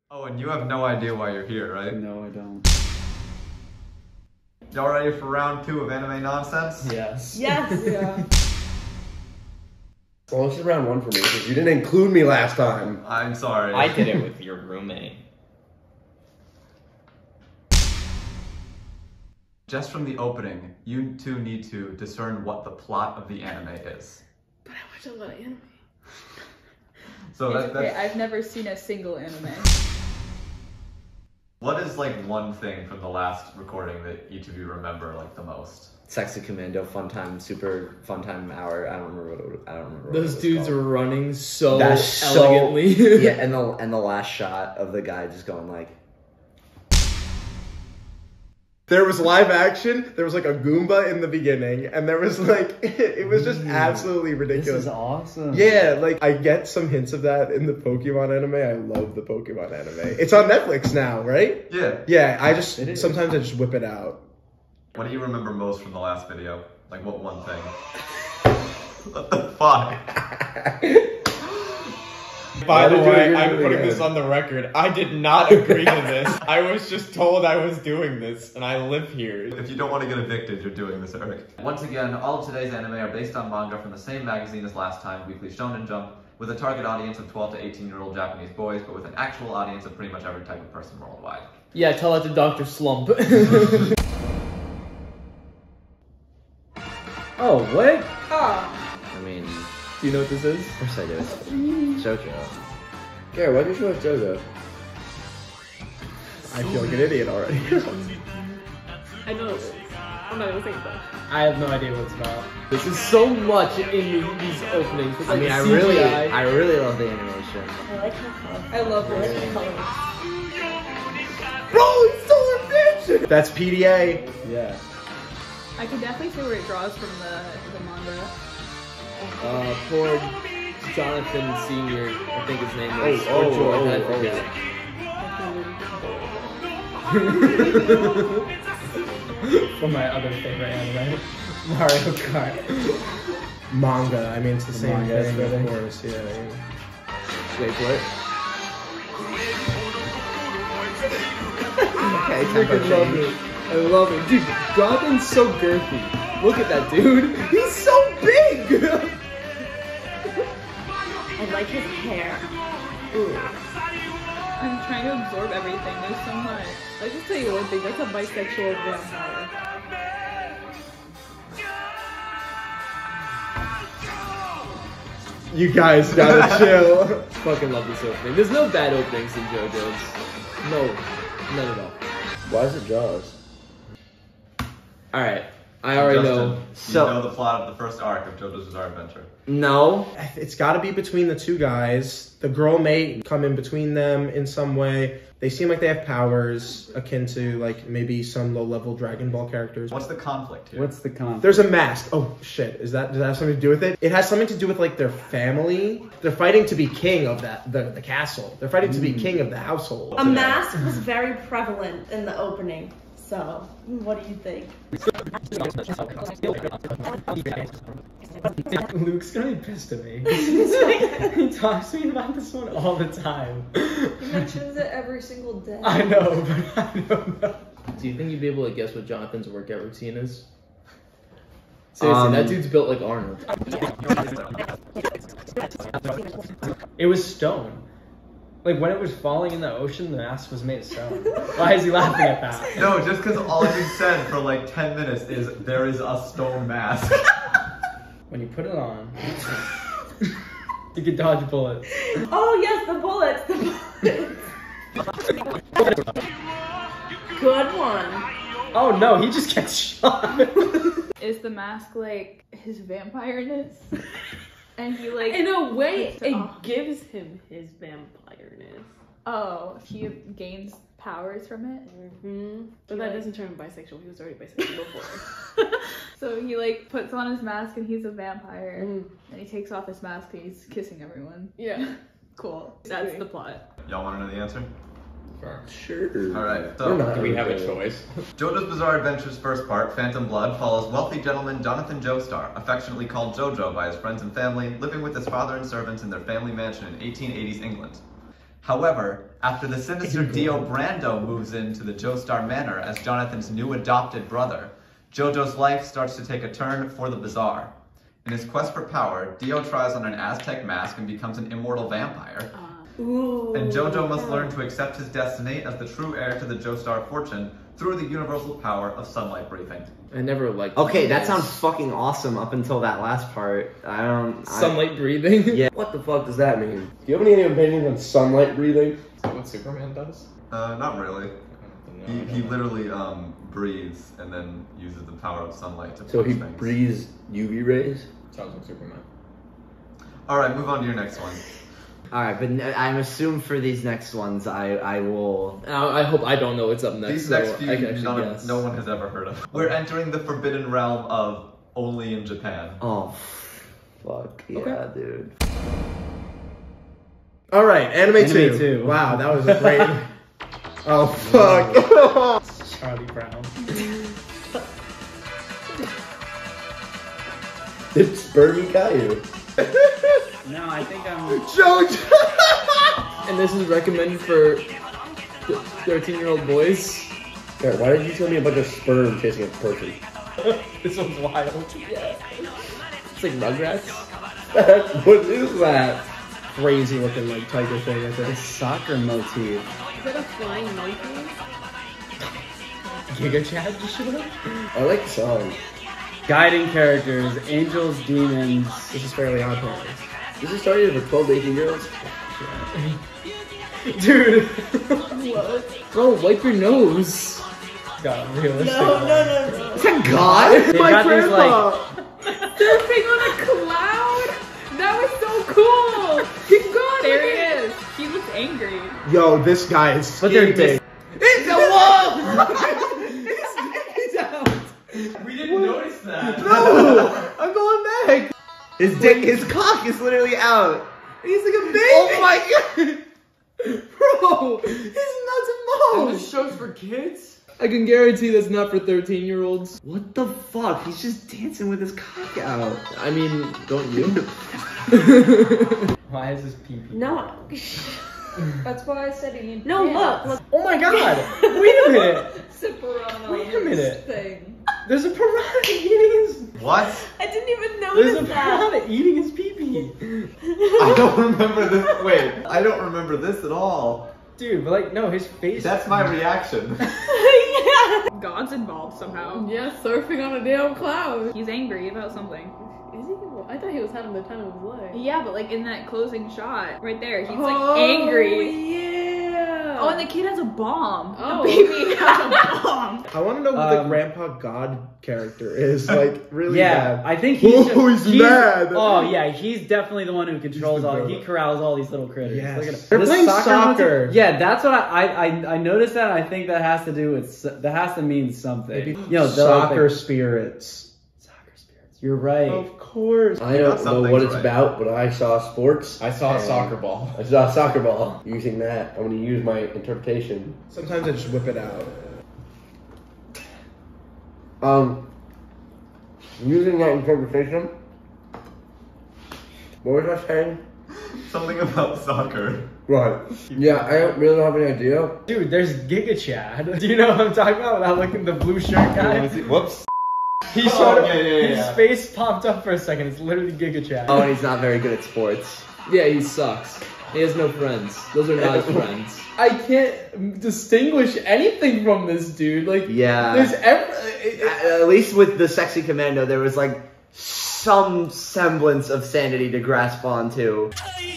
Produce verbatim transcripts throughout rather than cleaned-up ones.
Oh, and you have no idea why you're here, right? No, I don't. Y'all ready for round two of anime nonsense? Yes. Yes! Yeah. Well, this is round one for me because you didn't include me last time. I'm sorry. I did it with your roommate. Just from the opening, you two need to discern what the plot of the anime is. But I watch a lot of anime. So that, It's okay, that's... I've never seen a single anime. What is like one thing from the last recording that each of you remember like the most? Sexy Commando, Fun Time, Super Fun Time Hour. I don't remember what it, I don't remember. Those what dudes called. are running so That's so- elegantly. Yeah, and the and the last shot of the guy just going like. There was live action. There was like a Goomba in the beginning, and there was like it was just absolutely ridiculous. This is awesome. Yeah, like I get some hints of that in the Pokemon anime. I love the Pokemon anime. It's on Netflix now, right? Yeah. Yeah, I just It is. sometimes I just whip it out. What do you remember most from the last video? Like what one thing? What the fuck? By Why the did you way, agree I'm to it putting again? this on the record. I did not agree to this. I was just told I was doing this, and I live here. If you don't want to get evicted, you're doing this, Eric. Once again, all of today's anime are based on manga from the same magazine as last time, Weekly Shonen Jump, with a target audience of twelve to eighteen year old Japanese boys, but with an actual audience of pretty much every type of person worldwide. Yeah, tell that to Doctor Slump. Oh, what? Oh. I mean, Do you know what this is? of course I do. It's JoJo. Garrett, why did you watch JoJo? I feel like an idiot already. I know this. I'm not gonna say that. I have no idea what it's about. This is so much in these openings. With, I like, mean, I C G I. really, I really love the animation. I like how colorful. I love I like this. the colors. Bro, he's still a bitch! That's P D A. Yeah. I can definitely see where it draws from the, the manga. Uh, poor Jonathan Senior, I think his name was. Oh, or oh, George, oh, I oh. forget. From my other favorite anime, Mario Kart. Manga, I mean, it's the same Manga, thing, really. of course, yeah. yeah. Wait for it. Okay, I freaking love it. I love it. Dude, Jonathan's so girthy. Look at that dude. He's so big! I like his hair. I'm trying to absorb everything. There's so much. I'll just tell you one thing. That's a bisexual vampire. You guys gotta chill. Fucking love this opening. There's no bad openings in JoJo's. No, none at all. Why is it Jaws? Alright, I already Justin, know. you So- know the plot of the first arc of JoJo's Bizarre Adventure. No. It's gotta be between the two guys. The girl may come in between them in some way. They seem like they have powers akin to like maybe some low-level Dragon Ball characters. What's the conflict here? What's the con? There's a mask. Oh shit, is that, does that have something to do with it? It has something to do with like their family. They're fighting to be king of that, the, the castle. They're fighting to be king of the household. A mask was very prevalent in the opening. So, what do you think? Luke's gonna be pissed at me. He talks to me about this one all the time. He mentions it every single day. I know, but I don't know. Do you think you'd be able to guess what Jonathan's workout routine is? Seriously, Um, that dude's built like Arnold. It was stone. Like when it was falling in the ocean, the mask was made of stone. Why is he laughing at that? No, just because all you said for like ten minutes is there is a stone mask. When you put it on, you can dodge bullets. Oh yes, the bullets, the bullets. Good one. Oh no, he just gets shot. Is the mask like his vampireness? And he like In a way, puts it it off. gives him his vampireness. Oh, he gains powers from it. Mm-hmm. But that Like- doesn't turn him bisexual. He was already bisexual before. So he like puts on his mask and he's a vampire. Mm. And he takes off his mask and he's kissing everyone. Yeah. Cool. That's the plot. Y'all want to know the answer? Sure. Alright, We're not so Do we have a Okay. choice? JoJo's Bizarre Adventure's first part, Phantom Blood, follows wealthy gentleman Jonathan Joestar, affectionately called Jojo by his friends and family, living with his father and servants in their family mansion in eighteen eighties England. However, after the sinister Dio Brando moves into the Joestar Manor as Jonathan's new adopted brother, JoJo's life starts to take a turn for the bizarre. In his quest for power, Dio tries on an Aztec mask and becomes an immortal vampire. Ooh. And JoJo must learn to accept his destiny as the true heir to the Joestar fortune through the universal power of sunlight breathing. I never liked. Okay, that sounds fucking awesome up until that last part. I don't. I, Sunlight breathing. Yeah. What the fuck does that mean? Do you have any opinions on sunlight breathing? Is that what Superman does? Uh, not really. No, He, no, he no. literally um, breathes and then uses the power of sunlight to So punch he things. breathes U V rays? Sounds like Superman. Alright, move on to your next one. All right, but n- I'm assuming for these next ones, I I will. Now, I hope I don't know what's up next. These so next few, I can actually none, guess. no one has ever heard of. We're entering the forbidden realm of only in Japan. Oh, fuck yeah, Okay. dude. All right, anime, Anime two. two. Wow, that was a great. Oh fuck. Charlie Brown. It's Burmy Caillou. No, I think I'm. JoJo. And this is recommended for thirteen-year-old boys. Garrett, why did you tell me a bunch of sperm chasing a person? This one's wild. Yeah. It's like Rugrats. What is that? Crazy looking like tiger thing. I The think. soccer motif. Is that a flying monkey? Giga Chad just showed up. I like the song. Guiding characters, angels, demons. This is Fairly Odd Parents. This is starting for twelve to eighteen year olds? Dude. What? Bro, wipe your nose. God, realistic. No, no, no, no. Is that God? They got these like. Surfing on a cloud? That was so cool! Keep going! There he is. He looks angry. Yo, this guy is But they're skinny. dis- It's a wolf. We didn't notice that. No, I'm going back. His dick, his cock is literally out. He's like a baby. Oh my god! Bro, his nuts and balls. show's for kids? I can guarantee that's not for thirteen-year-olds. What the fuck? He's just dancing with his cock out. I mean, don't you? Why is this pee-pee? No. That's why I said he No, look, look. Oh my god! Wait a minute! Soprano Wait a minute. thing. There's a piranha eating his. What? I didn't even There's notice a that. piranha eating his pee-pee. I don't remember this. Wait, I don't remember this at all. Dude, but like, no, his face. That's my reaction. Yeah. God's involved somehow. Yeah, surfing on a damn cloud. He's angry about something. Is he? I thought he was having the time of his life. Yeah, but like in that closing shot, right there, he's Oh, like angry. Yeah. Oh, and the kid has a bomb. Oh. The baby has a bomb. I want to know who the Um, Grandpa God character is. Like, really Yeah, bad. I think he's. Oh, he's mad. Oh yeah, he's definitely the one who controls the all. villain. He corrals all these little critters. Yes. Look at him. They're This playing soccer. motif- Yeah, that's what I, I I I noticed that. I think that has to do with s- that has to mean something. Maybe You know, they're soccer like- spirits. soccer spirits. You're right. Of course. I don't know Something's what it's right. about, but I saw sports. I saw a and soccer ball. I saw a soccer ball. Using that, I'm going to use my interpretation. Sometimes I just whip it out. Um, using that interpretation, what was I saying? Something about soccer. Right. Yeah, I don't really don't have any idea. Dude, there's Giga Chad. Do you know what I'm talking about? Without looking the blue shirt guy. Whoops. He Oh, showed up. yeah, yeah, His yeah. face popped up for a second. It's literally Giga Chad. Oh, and he's not very good at sports. Yeah, he sucks. He has no friends. Those are not his friends. I can't distinguish anything from this dude. Like, Yeah. there's every. At least with the sexy commando, there was like some semblance of sanity to grasp onto.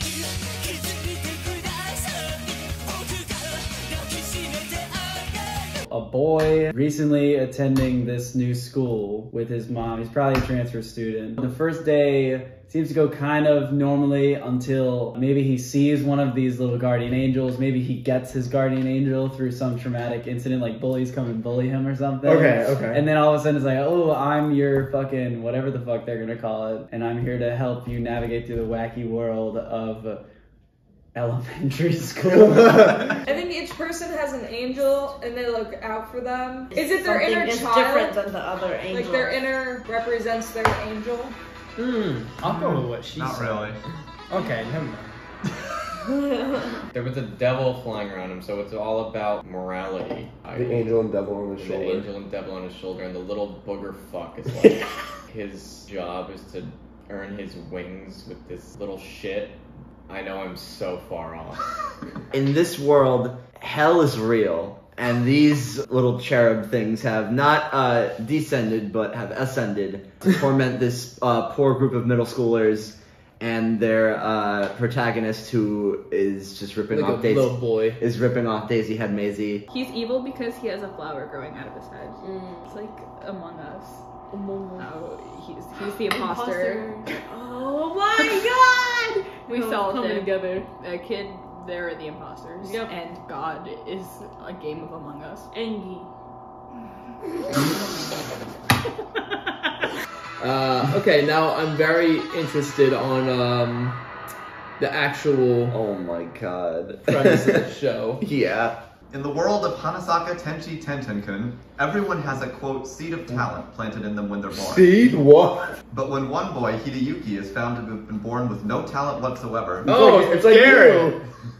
A boy recently attending this new school with his mom. He's probably a transfer student. The first day seems to go kind of normally until maybe he sees one of these little guardian angels. Maybe he gets his guardian angel through some traumatic incident, like bullies come and bully him or something. Okay, okay. And then all of a sudden it's like, oh, I'm your fucking whatever the fuck they're gonna call it, and I'm here to help you navigate through the wacky world of elementary school. I think each person has an angel and they look out for them. Is it their Something inner is child? different than the other angels. Like their inner represents their angel? Hmm. I'll go with what she Not said. really. Okay, never mind. There was a devil flying around him, so it's all about morality. The angel and devil on his The shoulder. angel and devil on his shoulder, and the little booger fuck is like, his job is to earn his wings with this little shit. I know I'm so far off. In this world, hell is real, and these little cherub things have not uh, descended, but have ascended to torment this uh, poor group of middle schoolers and their uh, protagonist, who is just ripping Like off a Daisy. little boy. Is ripping off Daisy Head Maisie. He's evil because he has a flower growing out of his head. Mm. It's like Among Us. Among Us. Oh, he's he's the imposter. Oh my god! We Oh, solved coming it. together. A kid, they're the imposters. Yep. And God is a game of Among Us. Angie. Uh, okay, now I'm very interested on um, the actual Oh my god. premise of the show. Yeah. In the world of Hanasaka Tenchi Tentenkun, everyone has a quote seed of talent planted in them when they're born. Seed? What? But when one boy, Hideyuki, is found to have been born with no talent whatsoever, Oh, it's like Garrett.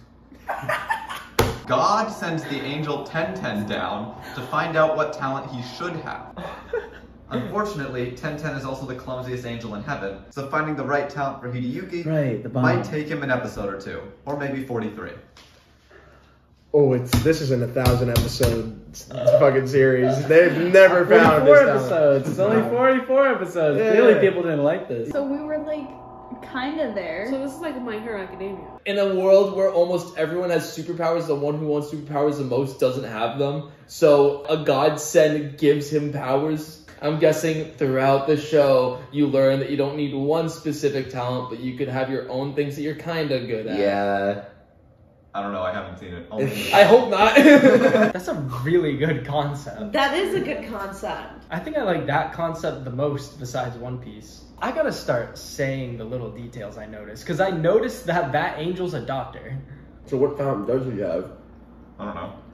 God sends the angel Ten Ten down to find out what talent he should have. Unfortunately, Ten Ten is also the clumsiest angel in heaven, so finding the right talent for Hideyuki Right, the bomb. might take him an episode or two, or maybe forty-three. Oh, it's this isn't a thousand episode fucking series. They've never found forty-four this talent. episodes. It's only forty-four episodes. Yeah. Clearly people didn't like this. So we were like kind of there. So this is like My Hero Academia. In a world where almost everyone has superpowers, the one who wants superpowers the most doesn't have them. So a godsend gives him powers. I'm guessing throughout the show, you learn that you don't need one specific talent, but you could have your own things that you're kind of good at. Yeah. I don't know, I haven't seen it. Only I hope not. That's a really good concept. That is a good concept. I think I like that concept the most besides One Piece. I gotta start saying the little details I noticed, because I noticed that that angel's a doctor. So what fountain does he have? I don't know.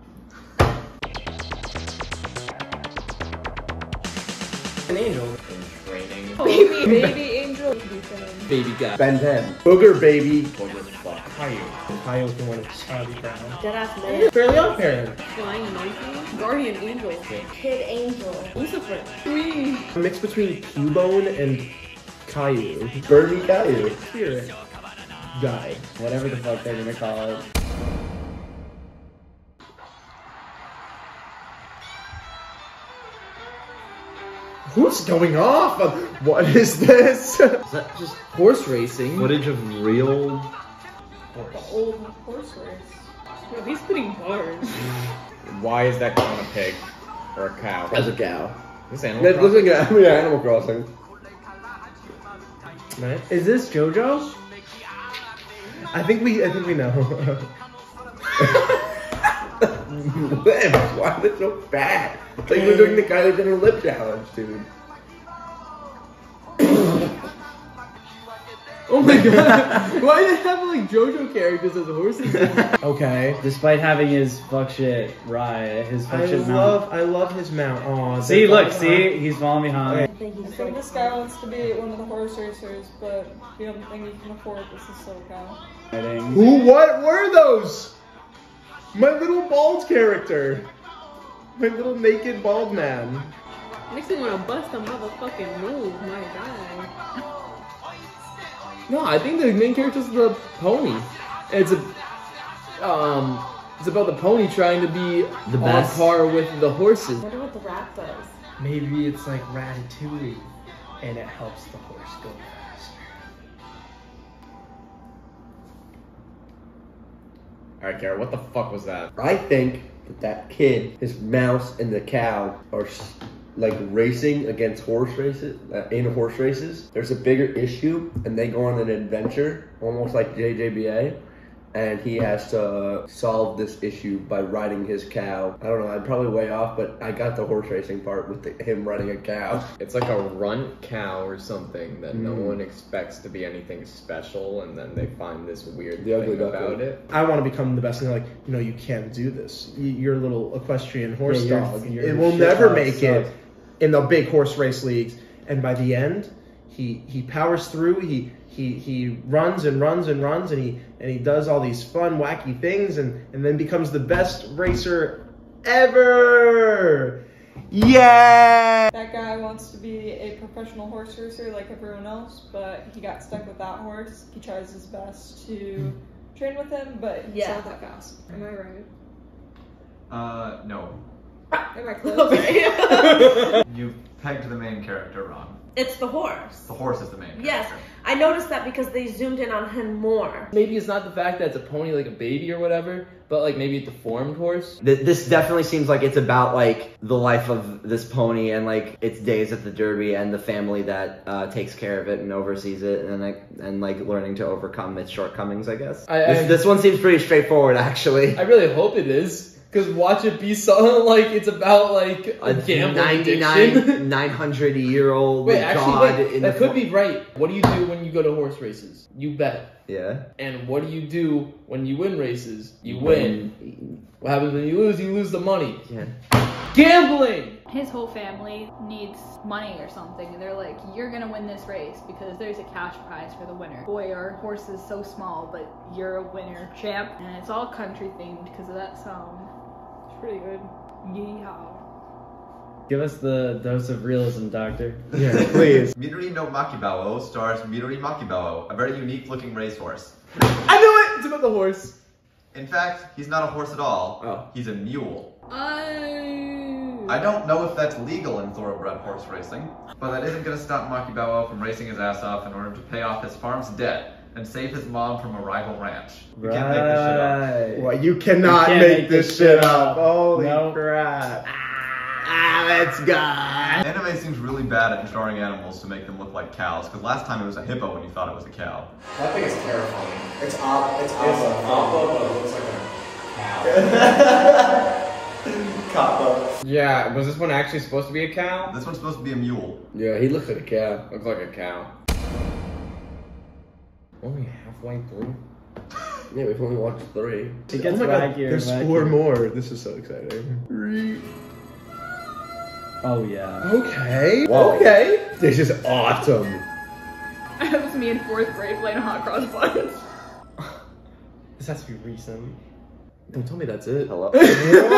An angel. In training. Baby, baby angel. Baby guy. Ben ten. Booger baby. Booger fuck. Caillou. Kyle can win. Charlie Brown. Deadass man. Fairly Odd Parent. Flying monkey. Guardian angel. Kid angel. Lucifer. Queen. A mix between Cubone and Caillou. Birdie Caillou. Spirit guy. Whatever the fuck they're gonna call it. Who's going off? What is this? Is that just Horse racing. footage of real... The old horse race. Yo, he's putting bars. Why is that clown a pig? Or a cow? As a cow. This animal That's Crossing? looking at me at Animal Crossing. Right? Is this JoJo? I think we. I think we know. Why are they so bad? It's like we're doing the Kylie Jenner lip challenge, dude. Oh my god. Why do they have like JoJo characters as horses? Okay. Despite having his fuck shit ride, his fuck I shit love. mount. I love his mount. Oh, See, look, see, he's falling behind. I think he's I think like, this guy wants to be one of the horse racers, but the only thing he can afford is the SoCal. Fighting. Who? What were those? My little bald character. My little naked bald man. Makes me want to bust a motherfucking move, my guy. No, I think the main character is the pony. It's a, um, it's about the pony trying to be The on best. par with the horses. I wonder what the rap does. Maybe it's like Ratatouille, and it helps the horse go faster. Alright, Garrett, what the fuck was that? I think that that kid, his mouse, and the cow are s- like racing against horse races, uh, in horse races. There's a bigger issue, and they go on an adventure, almost like J J B A. And he has to solve this issue by riding his cow. I don't know, I'm probably way off, but I got the horse racing part with the, him riding a cow. It's like a runt cow or something that no Mm. one expects to be anything special, and then they find this weird The ugly thing duckling. about it. I want to become the best, and they're like, you know, you can't do this. Y- Your little equestrian horse Yeah, your- dog. your it will shit never dog make it sucks. in the big horse race leagues. And by the end, he he powers through. He he he runs and runs and runs and he and he does all these fun wacky things and and then becomes the best racer ever. Yeah. That guy wants to be a professional horse racer like everyone else, but he got stuck with that horse. He tries his best to train with him, but he's Yeah. not that fast. Am I right? Uh, no. Am I close? Okay. You pegged the main character wrong. It's the horse. The horse is the main character. Yes, I noticed that because they zoomed in on him more. Maybe it's not the fact that it's a pony like a baby or whatever, but like maybe a deformed horse. Th- This definitely seems like it's about like the life of this pony and like its days at the Derby and the family that uh, takes care of it and oversees it and like and like learning to overcome its shortcomings. I guess I- this, I- this one seems pretty straightforward, actually. I really hope it is. Cause watch it be something like it's about like a, A gambling addiction. ninety-nine, nine hundred year old Wait, god actually, wait, in that the could fo- be right. What do you do when you go to horse races? You bet. Yeah. And what do you do when you win races? You win. What happens when you lose? You lose the money. Yeah. Gambling! His whole family needs money or something, and they're like, you're gonna win this race because there's a cash prize for the winner. Boy, our horse is so small, but you're a winner, champ. And it's all country themed because of that song. It's pretty good. Yeehaw. Give us the dose of realism, Doctor. Yeah, please. Midori no Makibao stars Midori Makibao, a very unique looking racehorse. I knew it! It's about the horse. In fact, he's not a horse at all. Oh. He's a mule. Oh. I don't know if that's legal in thoroughbred horse racing, but that isn't going to stop Makibao from racing his ass off in order to pay off his farm's debt and save his mom from a rival ranch. You can't make this shit up. Right. Well, you cannot You can't make, make this this shit shit up. up. Holy Nope. crap. Ah, let's go. Anime seems really bad at drawing animals to make them look like cows, because last time it was a hippo and you thought it was a cow. That thing is terrifying. It's op. It's Appa. Appa, but it looks like a cow. Kappa. Yeah, was this one actually supposed to be a cow? This one's supposed to be a mule. Yeah, he looks like a cow. Looks like a cow. Only halfway through. Yeah, we've only watched three. It gets oh my God, wackier. there's and four wackier. more. This is so exciting. Oh yeah. Okay. Wow. Okay. This is awesome. That was me in fourth grade playing hot cross buns. This has to be recent. Don't tell me that's it. Hello. What?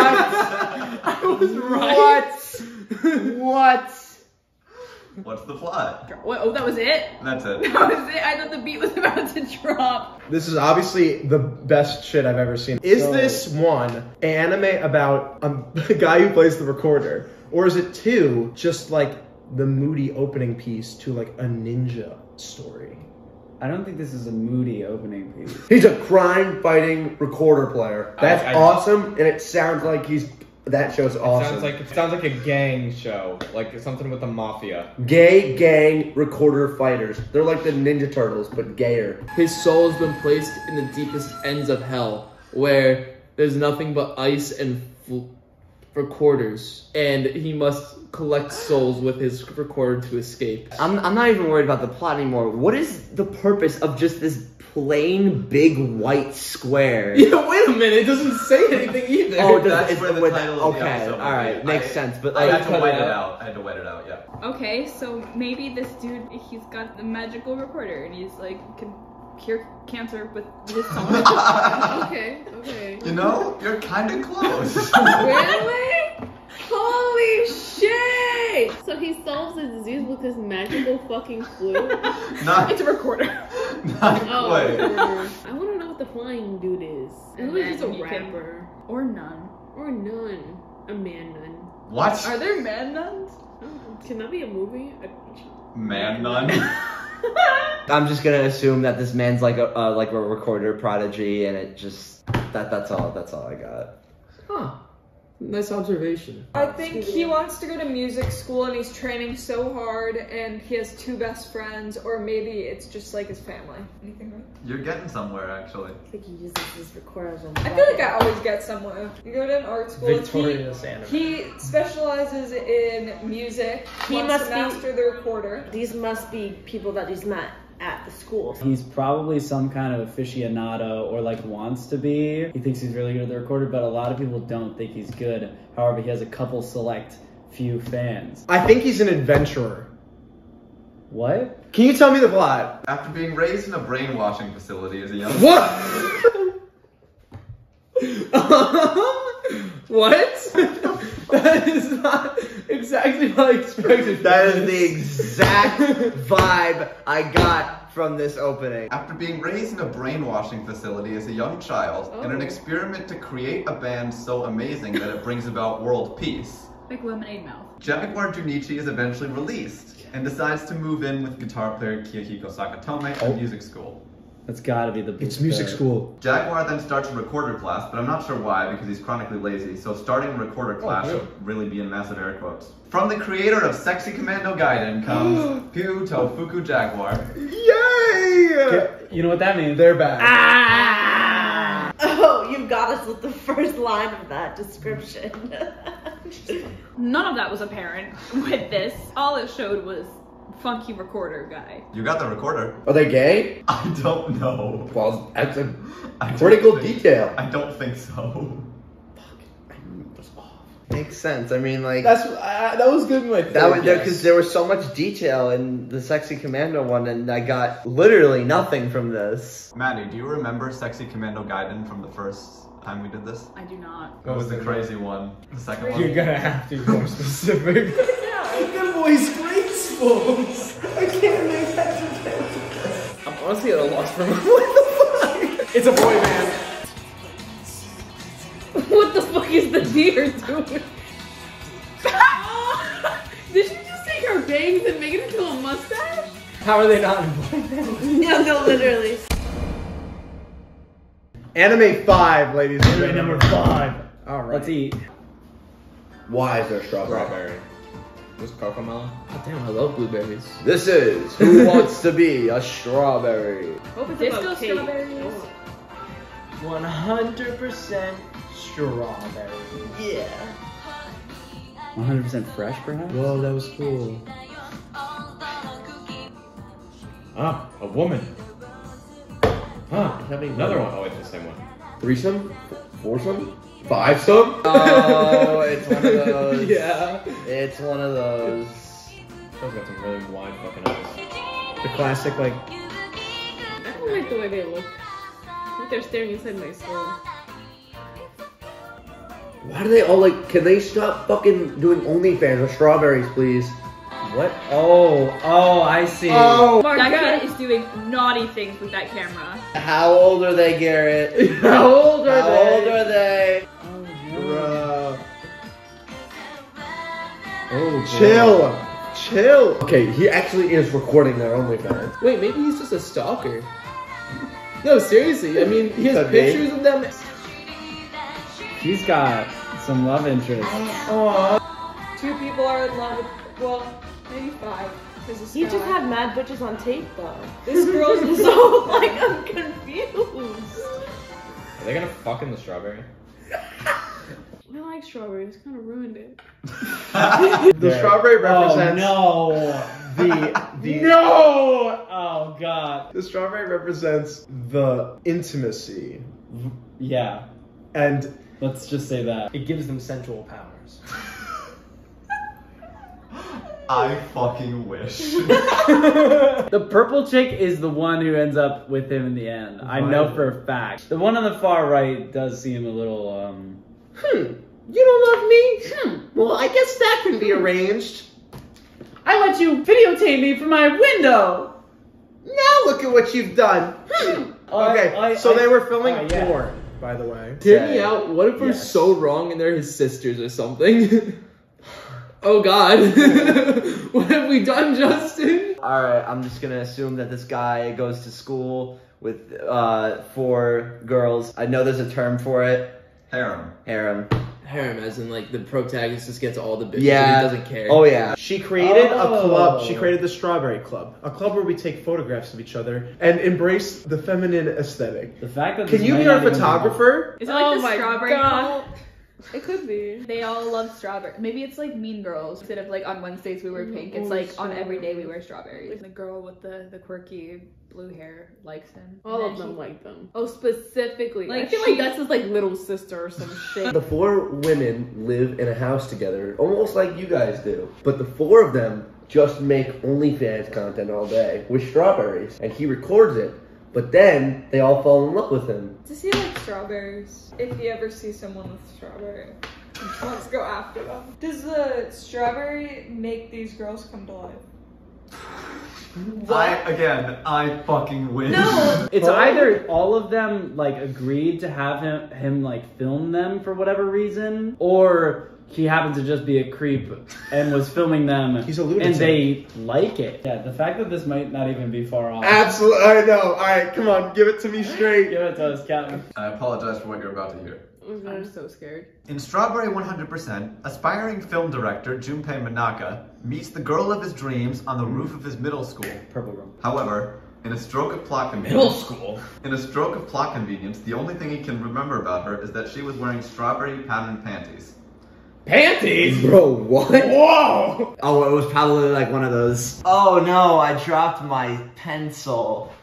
I was right. What? What? What's the plot? What? Oh, that was it? That's it. That was it? I thought the beat was about to drop. This is obviously the best shit I've ever seen. Is So- this one an anime about um, a guy who plays the recorder? Or is it two, just like the moody opening piece to like a ninja story? I don't think this is a moody opening piece. He's a crime fighting recorder player. That's I- I- awesome, and it sounds like he's. That show's It awesome. sounds like it sounds like a gang show, like something with the mafia. Gay gang recorder fighters. They're like the Ninja Turtles, but gayer. His soul has been placed in the deepest ends of hell, where there's nothing but ice and fl- recorders, and he must collect souls with his recorder to escape. I'm, I'm not even worried about the plot anymore. What is the purpose of just this plain big white square? Yeah, wait a minute, it doesn't say anything either. Oh, does, That's it's where the with- title of the okay, episode will all right, be. makes I- sense. But I like, had to cut wait it it out. out. I had to wait it out, yeah. Okay, so maybe this dude, he's got the magical recorder and he's like, can cure cancer with his song. Okay, okay. You know, you're kind of close. Really? Holy shit! So he solves the disease with his magical fucking flute? Not, It's a recorder. not Oh, quite. I want to know what the flying dude is. It And looks like he's a then you can- rapper. Or none. Or none. A man nun. What? Are there man nuns? Oh, can that be a movie? A- Man nun? I'm just gonna assume that this man's like a uh, like a recorder prodigy, and it just that that's all that's all I got. Huh. Nice observation. I think he wants to go to music school and he's training so hard and he has two best friends, or maybe it's just like his family. Anything right? You're getting somewhere, actually. I think he uses his recorder as a I feel like I always get somewhere. You go to an art school. Victoria's anime. He, he specializes in music. He wants must to be- master the recorder. These must be people that he's met at the school. He's probably some kind of aficionado or like wants to be. He thinks he's really good at the recorder, but a lot of people don't think he's good. However, he has a couple select few fans. I think he's an adventurer. What? Can you tell me the plot? After being raised in a brainwashing facility as a young What? What? That is not exactly what I expected. That is the exact vibe I got from this opening. After being raised in a brainwashing facility as a young child, Oh. in an experiment to create a band so amazing that it brings about world peace, Like Lemonade Mouth. Jaguar Junichi is eventually released and decides to move in with guitar player Kiyahiko Sakatome Oh. at music school. That's gotta be the It's music the- school. Jaguar then starts a recorder class, but I'm not sure why because he's chronically lazy, so starting a recorder class really? should really be in massive air quotes. From the creator of Sexy Commando Gaiden comes Pyu Tofuku Jaguar. Yay! You know what that means? They're back. Ah! Oh, you got us with the first line of that description. None of that was apparent with this. All it showed was funky recorder guy. You got the recorder. Are they gay? I don't know. Well, that's a I don't critical think- detail. I don't think so. Makes sense. I mean, like That's uh, that was good. My that was because there was so much detail in the Sexy Commando one, and I got literally nothing from this. Maddie, do you remember Sexy Commando Gaiden from the first time we did this? I do not. What was the crazy one? The second You're one? gonna have to be more specific. Good voice, graceful. I can't make that. I'm honestly at a loss for what the fuck. It's a boy band. What the fuck is the deer doing? Did she just take her bangs and make it into a mustache? How are they not in boy band? No, no, literally. Anime five, ladies and Anime gentlemen. number five. All right. Let's eat. Why is there strawberry? Strawberry. Was Coco Melon? Oh, damn, I love blueberries. This is Who Wants to Be a Strawberry. Hope it's Disco about cake. strawberries. one hundred percent strawberry. Yeah. one hundred percent fresh, perhaps? Whoa, that was cool. Ah, a woman. Ah, another one. Oh, it's the same one. Threesome? Foursome? Fivesome? Oh, it's one of those. Yeah. It's one of those. Those got some really wide fucking eyes. The classic, like, I don't like the way they look. I think they're staring inside my soul. Why do they all like, can they stop fucking doing OnlyFans with strawberries, please? What? Oh, oh, I see. oh, That kid is doing naughty things with that camera. How old are they, Garrett? how old are How they? old are they? Bruh. Oh, Chill. Chill. Okay, he actually is recording their OnlyFans. Wait, maybe he's just a stalker. No, seriously. I mean, he has Could be. pictures of them. He's got some love interest. Two people are in love with, well, maybe five. 'cause this You guy- just had mad bitches on tape, though. This girl's So, like, I'm confused. Are they gonna fuck in the strawberry? I like strawberries. Kind of ruined it. The strawberry represents Oh, no. the the No! Oh, God. the strawberry represents the intimacy Yeah, and let's just say that. It gives them sensual powers. I fucking wish. The purple chick is the one who ends up with him in the end. I know Right. for a fact. The one on the far right does seem a little, um... hmm, you don't love me? Hmm. Well, I guess that can be arranged. I let you videotape me from my window! Now look at what you've done. Hmm. Okay, I- I- so I- they were filming uh, yeah. porn, by the way. Hear me out. What if we're Yes. so wrong and they're his sisters or something? Oh God. What have we done, Justin? Alright, I'm just gonna assume that this guy goes to school with uh, four girls. I know there's a term for it. Harem. Harem. Harem, as in like the protagonist just gets all the bitches Yeah. and he doesn't care. Oh yeah. She created a Oh. club. She created the Strawberry Club, a club where we take photographs of each other and embrace the feminine aesthetic. The fact that Can this you might be our not even photographer? Is it like Oh the my strawberry God. cult? It could be. They all love strawberry. Maybe it's like Mean Girls. Instead of like on Wednesdays we wear pink, it's only like on every day we wear strawberries. The girl with the, the quirky blue hair likes him. All And of then them he- like them. Oh, specifically. Like, I feel she- like that's his like little sister or some shit. The four women live in a house together, almost like you guys do. But the four of them just make OnlyFans content all day with strawberries, and he records it. But then they all fall in love with him. Does he like strawberries? If he ever sees someone with strawberry, he wants to go after them. Does the strawberry make these girls come to life? I, again, I fucking win. No! It's either all of them like agreed to have him him like film them for whatever reason, or he happened to just be a creep and was filming them. He's a lunatic. And they like it. Yeah, the fact that this might not even be far off. Absolutely, I know. All right, come on, give it to me straight. Give it to us, Captain. I apologize for what you're about to hear. I'm so scared. In Strawberry one hundred percent, aspiring film director Junpei Manaka meets the girl of his dreams on the roof of his middle school. Purple girl. However, in a stroke of plot convenience, Middle school. In a stroke of plot convenience, the only thing he can remember about her is that she was wearing strawberry patterned panties. Panties? Bro, what? Whoa! Oh, it was probably like one of those. Oh no, I dropped my pencil.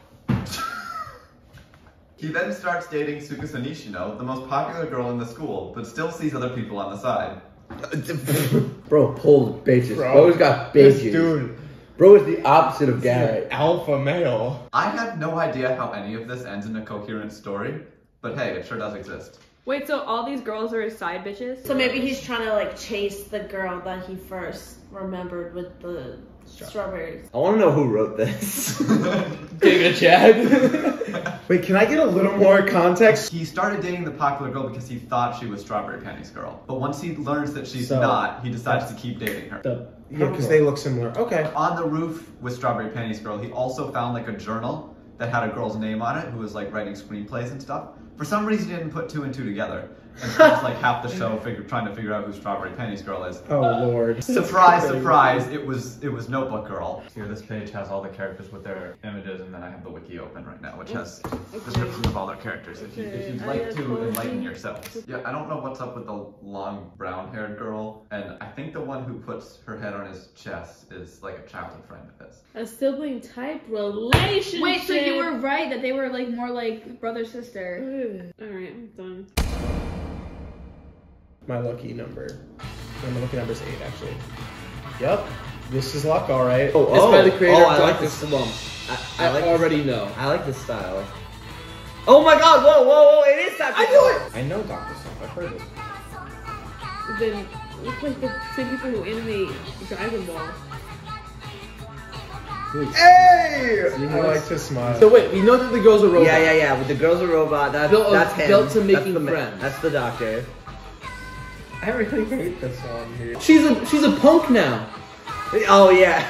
He then starts dating Tsukasa Nishino, the most popular girl in the school, but still sees other people on the side. Bro, pulled bitches. Bro, Bro's got this bitches. dude. Bro is the opposite of Garrett. Alpha male. I have no idea how any of this ends in a coherent story, but hey, it sure does exist. Wait, so all these girls are his side bitches? So maybe he's trying to like chase the girl that he first remembered with the strawberries. I want to know who wrote this. Giga Chad. Wait, can I get a little more context? He started dating the popular girl because he thought she was Strawberry Penny's girl. But once he learns that she's So, not, he decides to keep dating her. The Yeah, because they look similar. Okay. On the roof with Strawberry Penny's girl, he also found like a journal that had a girl's name on it who was like writing screenplays and stuff. For some reason, he didn't put two and two together. And spends like half the show figure, trying to figure out who Strawberry Penny's girl is. Oh lord. Surprise, surprise, it was it was Notebook Girl. Here, this page has all the characters with their images, and then I have the wiki open right now, which has descriptions of all their characters, if, you, if you'd like to enlighten yourselves. Yeah, I don't know what's up with the long brown-haired girl, and I think the one who puts her head on his chest is like a childhood friend of his. A sibling type relationship. Wait, so you were right that they were like more like brother sister. Alright, I'm done. My lucky number. My lucky number is eight, actually. Yep. This is luck, all right. Oh, It's oh, by the creator oh, of I like Doctor this. Slump. I, I I like already this. know. I like this style. Oh my god! Whoa, whoa, whoa! It is Doctor I knew it! I know Doctor Slump. I've heard it. Then look like the same people who animate Dragon Ball. Hey! I like to smile. So wait, we know that the girls are robots. Yeah, yeah, yeah. With the girl's a robot. That's Built- that's him. built to That's making the ma- friends. That's the doctor. I really hate this one here. She's a she's a punk now. Oh yeah.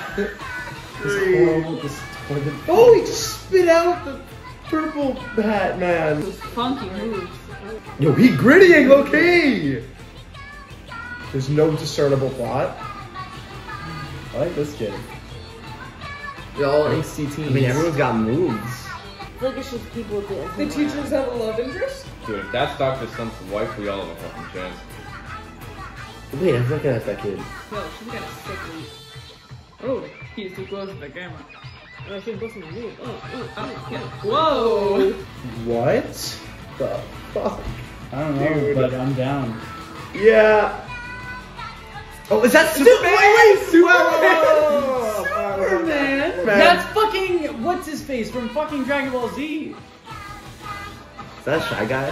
Oh, he just spit out the purple Batman. Those funky moves. Yo, he grittying, okay. There's no discernible plot. I like this kid. They're all angsty teens. I mean, everyone's got moves. I feel like it's just people dancing. The teachers have a love interest? Dude, if that's Doctor Slump's wife, we all have a fucking chance. Wait, I recognize that kid. Yo, she's got a sick lead. Oh, he's too close to the camera. Oh, she's busting a move. Oh, oh, oh, yeah. Whoa! What the fuck? I don't know, Dude. but I'm down. Yeah. Oh, is that Superman? Superman! Superman? That's fucking what's his face from fucking Dragon Ball Z. Is that a Shy Guy?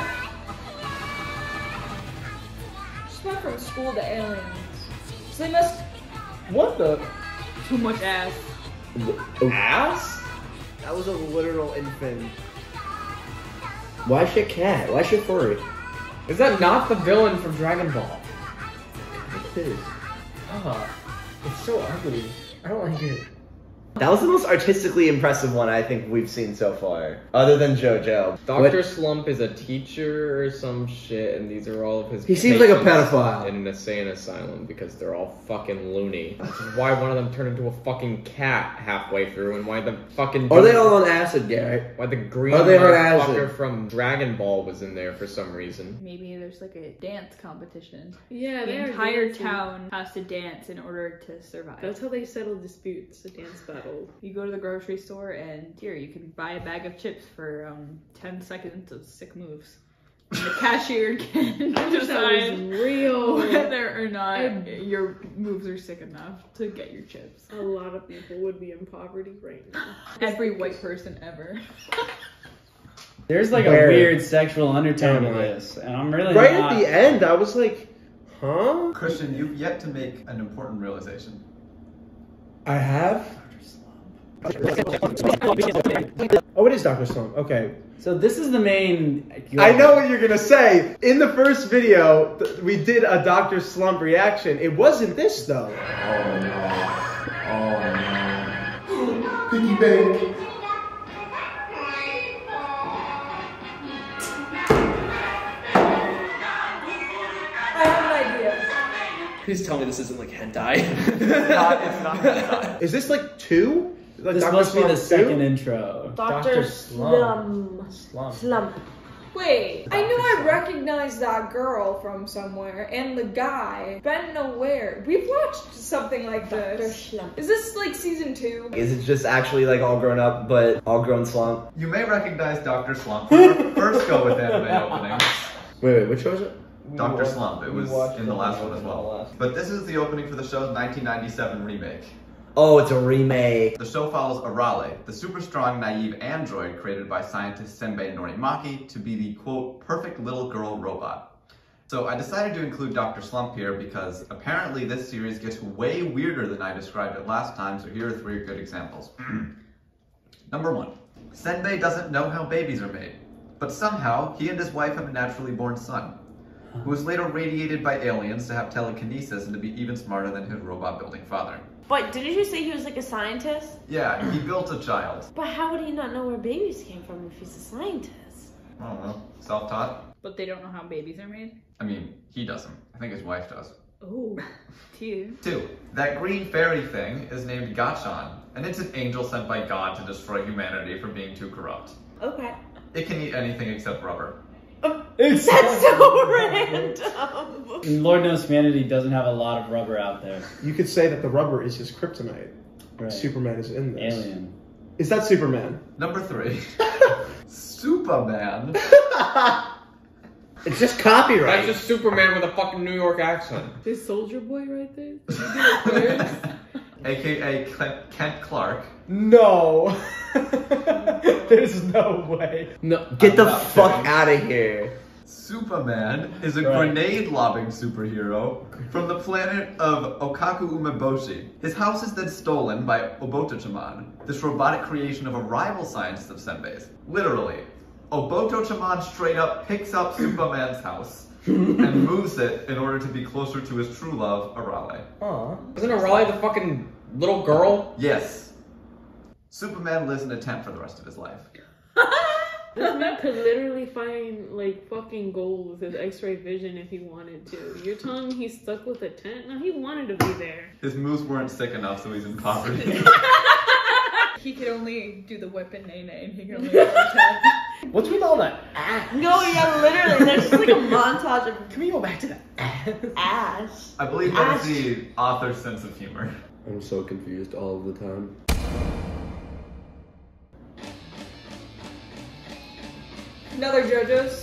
Just went from school to aliens. So they must. What the? Too much ass. Ass? That was a literal infant. Why is she a cat? Why is she a furry? Is that not the villain from Dragon Ball? It is. Ah, it's so ugly. I don't like it. That was the most artistically impressive one I think we've seen so far, other than JoJo. Doctor Slump is a teacher or some shit, and these are all of his. He seems like a patients pedophile. in an insane asylum because they're all fucking loony. Which is why one of them turned into a fucking cat halfway through, and why the fucking. Are they all on acid, Garrett? Why the green Are they on motherfucker acid? from Dragon Ball was in there for some reason. Maybe there's like a dance competition. Yeah, The they are entire dancing. town has to dance in order to survive. That's how they settle disputes, a dance battle. You go to the grocery store and here you can buy a bag of chips for um ten seconds of sick moves. And the cashier can I wish that was decide real. whether or not, I- your moves are sick enough to get your chips. A lot of people would be in poverty right now. Every white person ever. There's like Where? a weird sexual undertone to Am I? this, and I'm really Right not... at the end, I was like, huh? Christian, you've yet to make an important realization. I have? Oh, it is Doctor Slump. Okay. So this is the main... I know what you're gonna say. In the first video, th- we did a Doctor Slump reaction. It wasn't this though. Oh no. Oh no. Piggy bank. I have an idea. Please tell me this isn't like hentai. It's not, it's not that. Is this like two? Like This Doctor must be the Slump two? second intro. Doctor Slump. Slum. Slump. Slump. Wait, I knew I recognized that girl from somewhere, and the guy. Ben nowhere. We've watched something like Doctor this. Slump. Is this like season two? Is it just actually like all grown up, but all grown slump? You may recognize Doctor Slump from our first go with anime opening. Wait, wait, which was it? Doctor watched- Slump. It we was watched in the it last in one as the well. last- But this is the opening for the show's nineteen ninety-seven remake. Oh, it's a remake. The show follows Arale, the super strong, naive android created by scientist Senbei Norimaki to be the, quote, perfect little girl robot. So I decided to include Doctor Slump here because apparently this series gets way weirder than I described it last time, so here are three good examples. Number one, Senbei doesn't know how babies are made, but somehow he and his wife have a naturally born son, who was later radiated by aliens to have telekinesis and to be even smarter than his robot-building father. But didn't you say he was like a scientist? Yeah, he built a child. But how would he not know where babies came from if he's a scientist? I don't know, self-taught? But they don't know how babies are made? I mean, he doesn't. I think his wife does. Oh. Two. Two, that green fairy thing is named Gachan, and it's an angel sent by God to destroy humanity for being too corrupt. Okay. It can eat anything except rubber. That's so random. Lord knows humanity doesn't have a lot of rubber out there. You could say that the rubber is his kryptonite. Right. Superman is in this. Alien. Is that Superman? Number three, Superman. It's just copyright. That's just Superman with a fucking New York accent. There's Soldier Boy right there. Did you do it first? aka Kent, Kent Clark. No. There's no way. No, Get I'm the not fuck kidding. out of here. Superman is a Right. grenade-lobbing superhero from the planet of Okaku Umeboshi. His house is then stolen by Oboto-chaman, this robotic creation of a rival scientist of Senbei's. Literally, Oboto-chaman straight up picks up Superman's house and moves it in order to be closer to his true love, Arale. Aw. Isn't Arale the fucking little girl? Yes. Superman lives in a tent for the rest of his life. This man could literally find like fucking gold with his X-ray vision if he wanted to. You're telling me he's stuck with a tent? No, he wanted to be there. His moves weren't sick enough, so he's in poverty. He could only do the whip and nay-nay, and he could only do the ten. What's with all that ass? No, yeah, literally. There's just like a montage of Can we go back to the ass? ass. I believe that's the author's sense of humor. I'm so confused all of the time. Another JoJo's.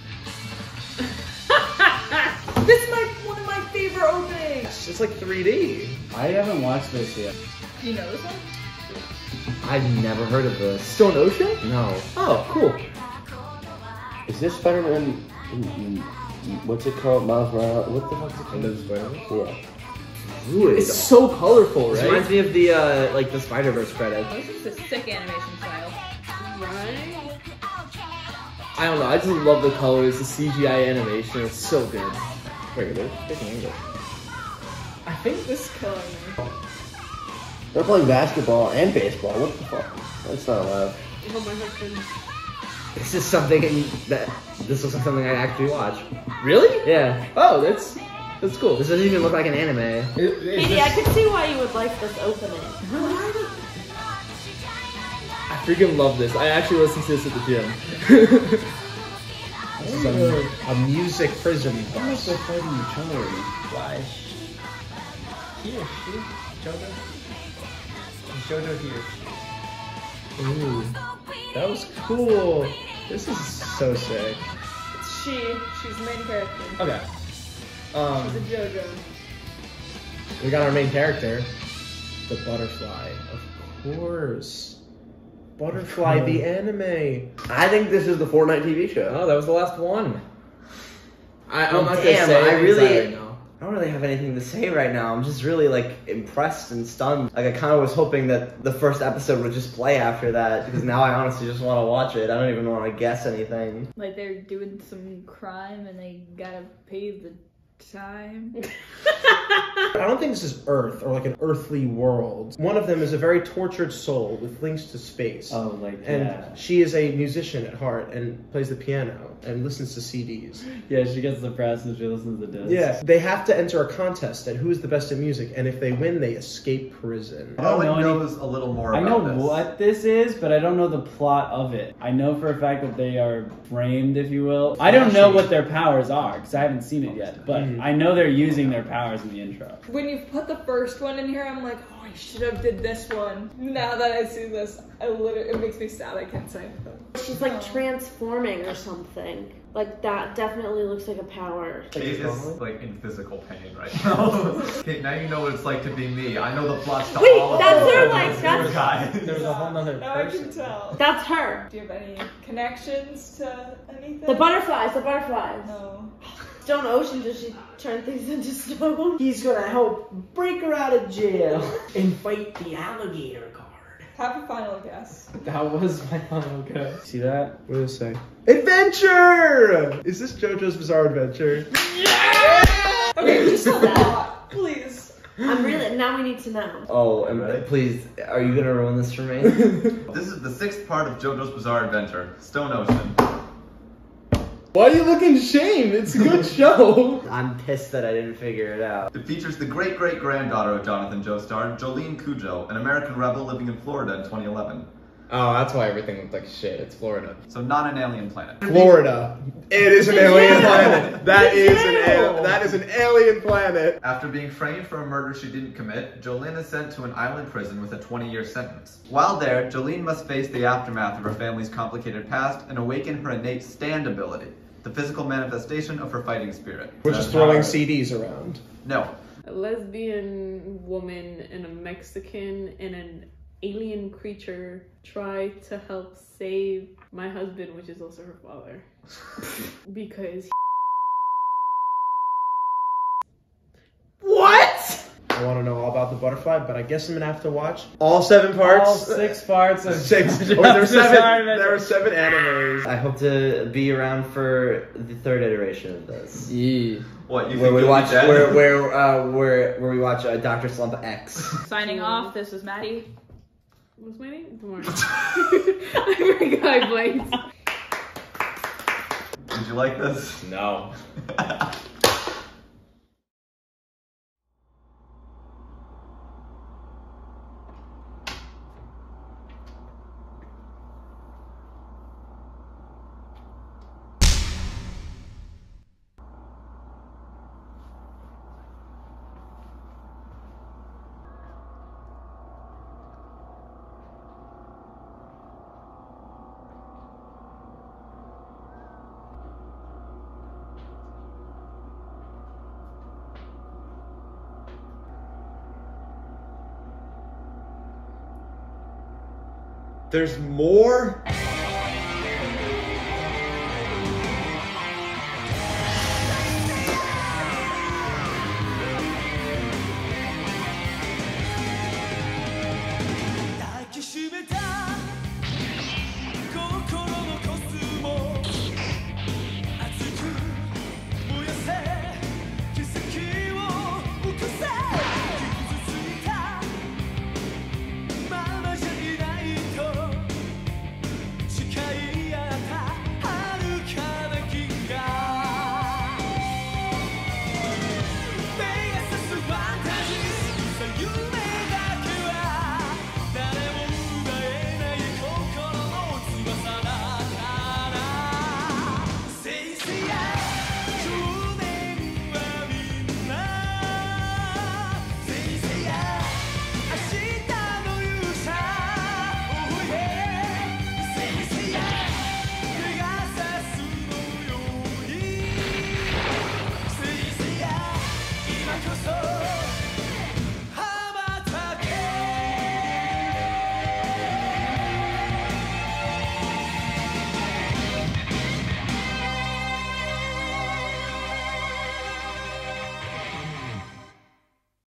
This is my one of my favorite openings. It's like three D. I haven't watched this yet. Do you know this one? I've never heard of this. Stone Ocean? No. Oh, cool. Is this Spider-Man? mm, mm, What's it called? Miles Morales? What the fuck is it called? Into the Spider-Man? Yeah. Druid. It's so colorful, This right? reminds me of the uh, like the Spider-Verse credits. This is a sick animation style. Right? I don't know. I just love the colors, the C G I animation. It's so good. Wait, they're speaking English. I think this color me. They're playing basketball and baseball. What the fuck? That's not allowed. Oh my husband. This is something that this looks like something I actually watch. Really? Yeah. Oh, that's that's cool. This doesn't even look like an anime. Is- is Katie, this- I could see why you would like this opening. I freaking love this. I actually listen to this at the gym. This is a, a music prison bus. They're fighting each other. Why? He or she? Jojo? Is Jojo he or she? Ooh, that was cool. This is so sick. It's she. She's the main character. Okay. Um, The JoJo. we got our main character, the butterfly, of course. Butterfly, the anime. I think this is the Fortnite T V show. Oh, that was the last one. I, I'm Oh, not damn, gonna say I anything really- right now. I don't really have anything to say right now. I'm just really like impressed and stunned. Like I kind of was hoping that the first episode would just play after that because now I honestly just want to watch it. I don't even want to guess anything. Like they're doing some crime and they gotta pay the time. I don't think this is Earth or like an earthly world. One of them is a very tortured soul with links to space. Oh, like, and yeah. she is a musician at heart and plays the piano and listens to C Ds. Yeah, she gets depressed and she listens to discs. Yeah, they have to enter a contest at who's the best at music, and if they win, they escape prison. I don't Owen know any- knows a little more I about know this. what this is, but I don't know the plot of it. I know for a fact that they are framed, if you will. I don't know what their powers are because I haven't seen it yet, but Mhm. I know they're using their powers in the intro. When you put the first one in here, I'm like, oh, I should have did this one. Now that I see this, I literally, it makes me sad. I can't say anything. She's like transforming or something. Like that definitely looks like a power. Kate is like in physical pain right now. Kate, now you know what it's like to be me. I know the plots to Wait, all of that's the her, the like, sewer that's- guys. There was a whole nother Now I person. can tell. That's her. Do you have any connections to anything? The butterflies, the butterflies. No. Stone Ocean, does she turn things into stone? He's gonna help break her out of jail and fight the alligator guard. Have a final guess. That was my final guess. See that? What does it say? Adventure! Is this JoJo's Bizarre Adventure? Okay, just a lot, please. I'm really, now we need to know. Oh, and please, are you gonna ruin this for me? This is the sixth part of JoJo's Bizarre Adventure, Stone Ocean. Why are you looking shame? It's a good show. I'm pissed that I didn't figure it out. It features the great-great-granddaughter of Jonathan Joestar, Jolene Cujo, an American rebel living in Florida in twenty eleven. Oh, that's why everything looked like shit. It's Florida. So not an alien planet. Florida. It is an alien jail. planet. That The is an jail. al- that is an alien planet. After being framed for a murder she didn't commit, Jolene is sent to an island prison with a twenty-year sentence. While there, Jolene must face the aftermath of her family's complicated past and awaken her innate stand ability, the physical manifestation of her fighting spirit. We're just throwing C Ds around. No. A lesbian woman and a Mexican and an alien creature try to help save my husband, which is also her father. Because What? I want to know all about the butterfly, but I guess I'm gonna have to watch all seven parts. All six parts of Six. JoJo's Oh, there were seven. Bizarre Adventure. There were seven animes. I hope to be around for the third iteration of this. Yeah. What, you Where think we you'll watch, be dead? where where uh, where where we watch uh, Doctor Slump X. Signing off, this was Maddie. what's my name? Tomorrow. I forgot I blanked. Did you like this? No. There's more?